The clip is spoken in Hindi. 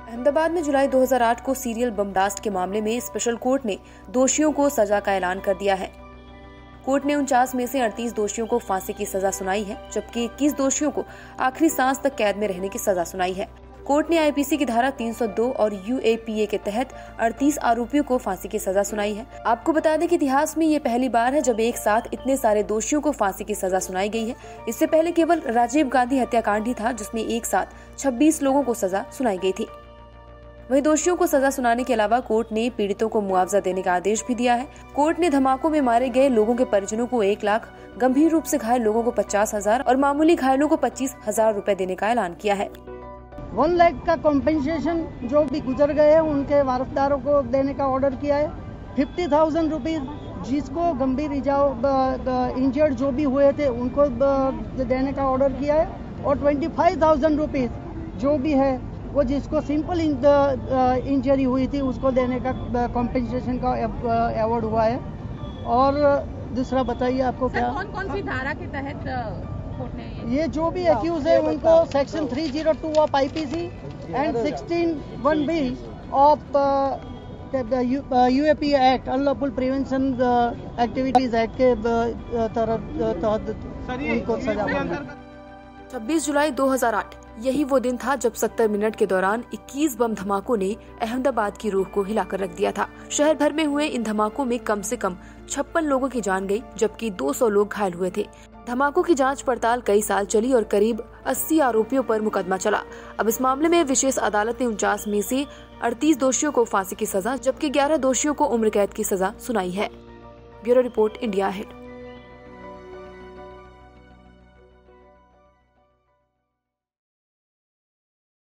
अहमदाबाद में जुलाई 2008 को सीरियल बम ब्लास्ट के मामले में स्पेशल कोर्ट ने दोषियों को सजा का ऐलान कर दिया है। कोर्ट ने 49 में से 38 दोषियों को फांसी की सजा सुनाई है, जबकि 21 दोषियों को आखिरी सांस तक कैद में रहने की सजा सुनाई है। कोर्ट ने आईपीसी की धारा 302 और यूएपीए के तहत 38 आरोपियों को फांसी की सजा सुनाई है। आपको बता दें कि इतिहास में ये पहली बार है जब एक साथ इतने सारे दोषियों को फांसी की सजा सुनाई गई है। इससे पहले केवल राजीव गांधी हत्याकांड ही था जिसमें एक साथ 26 लोगों को सजा सुनाई गई थी। वहीं दोषियों को सजा सुनाने के अलावा कोर्ट ने पीड़ितों को मुआवजा देने का आदेश भी दिया है। कोर्ट ने धमाकों में मारे गए लोगों के परिजनों को 1 लाख, गंभीर रूप से घायल लोगों को 50,000 और मामूली घायलों को 25,000 रुपए देने का ऐलान किया है। 1 लाख का कॉम्पेंसेशन जो भी गुजर गए हैं उनके वारसदारों को देने का ऑर्डर किया है। 50,000 रुपीज जिसको गंभीर इंजर्ड जो भी हुए थे उनको देने का ऑर्डर किया है और 25,000 रुपीज जो भी है वो जिसको सिंपल इंजरी हुई थी उसको देने का कॉम्पेंसेशन का अवार्ड हुआ है। और दूसरा बताइए आपको क्या कौन सी धारा के तहत कोर्ट ने ये जो भी एक्यूज है उनको section 302 of IPC and 16(1)(b of UAP act unlawful prevention activities act के तहत उनको सजा। 26 जुलाई 2008 यही वो दिन था जब 70 मिनट के दौरान 21 बम धमाकों ने अहमदाबाद की रूह को हिलाकर रख दिया था। शहर भर में हुए इन धमाकों में कम से कम 56 लोगों की जान गई, जबकि 200 लोग घायल हुए थे। धमाकों की जांच पड़ताल कई साल चली और करीब 80 आरोपियों पर मुकदमा चला। अब इस मामले में विशेष अदालत ने 49 में से 38 दोषियों को फांसी की सजा, जबकि 11 दोषियों को उम्र कैद की सजा सुनाई है। Bureau report, India head.